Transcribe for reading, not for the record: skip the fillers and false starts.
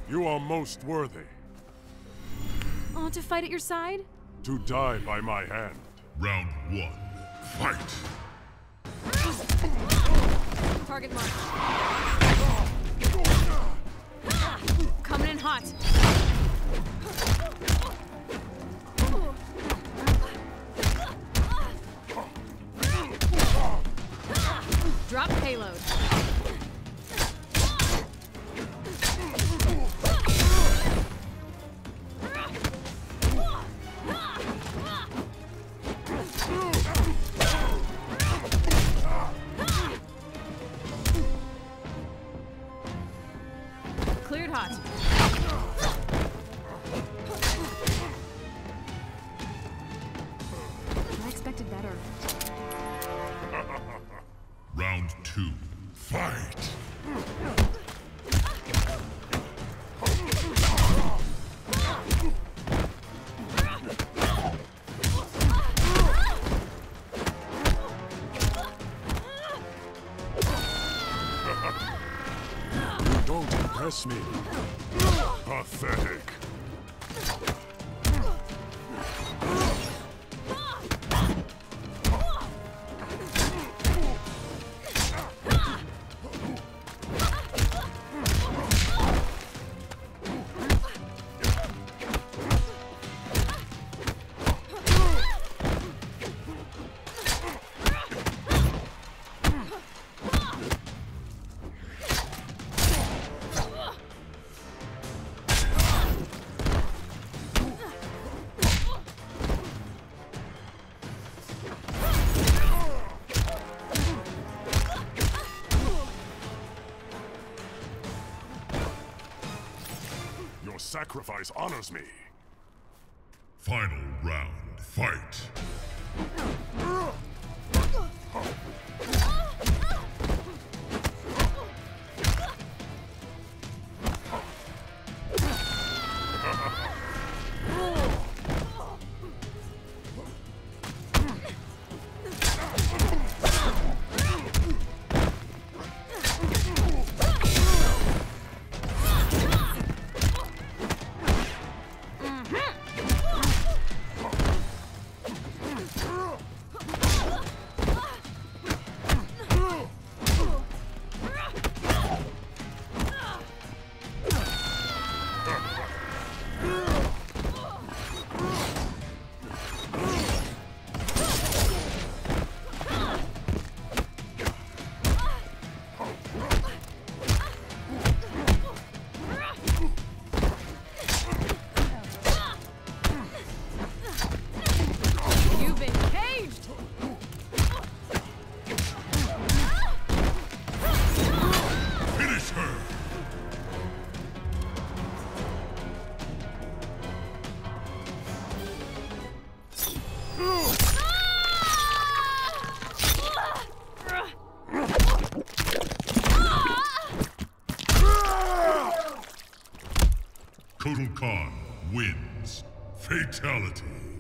You are most worthy. Oh, to fight at your side? To die by my hand. Round 1. Fight! Target mark. Coming in hot. Drop payload. Cleared hot. I expected better. Round 2. Fight! Don't impress me. Pathetic. Your sacrifice honors me. Final round. Fight! You've been caged! Finish her! Kotal Khan wins. Fatality.